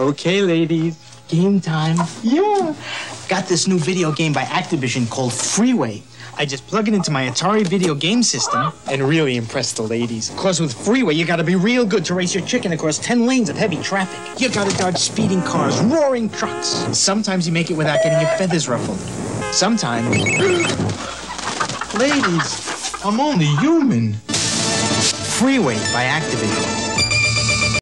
Okay, ladies, game time. Yeah. Got this new video game by Activision called Freeway. I just plug it into my Atari video game system and really impress the ladies. Of course, with Freeway, you gotta be real good to race your chicken across 10 lanes of heavy traffic. You gotta dodge speeding cars, roaring trucks. Sometimes you make it without getting your feathers ruffled. Sometimes... Ladies, I'm only human. Freeway by Activision.